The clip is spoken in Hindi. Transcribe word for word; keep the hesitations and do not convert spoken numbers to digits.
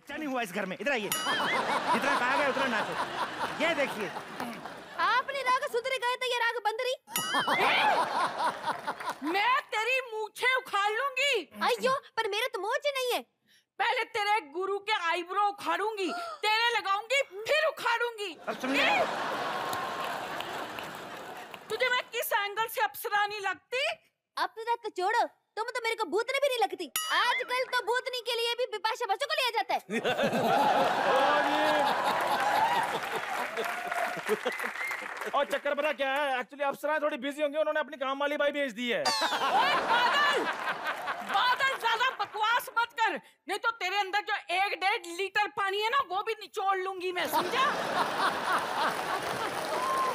बच्चा नहीं हुआ इस घर में। इधर आइए, जितना कहा गया उतना नाचो। ये देखिए, आपने राग सुधरे गए तो ये राग बंदरी। मैं तेरी मूछें उखाड़ लूंगी। अयो, पर मेरे तो मूछ नहीं है। पहले तेरे गुरु के आईब्रो उखाड़ूंगी, तेरे लगाऊंगी, फिर उखाड़ूंगी। अब सुनिए, तुझे मैं किस एंगल से अप्सरा नहीं लगती? अप्सरा तो छोड़ो, तुम तो मेरे को भूतनी भी नहीं लगती। आजकल तो भूतनी के लिए भी बिपाशा बसु को लिया जाता है। और चक्कर पता क्या है, एक्चुअली अप्सरा थोड़ी बिजी होंगी, उन्होंने अपनी काम वाली बाई भेज दी है। बादल, बादल ज्यादा बकवास मत कर, नहीं तो तेरे अंदर जो एक डेढ़ लीटर पानी है ना वो भी निचोड़ लूंगी मैं, समझा?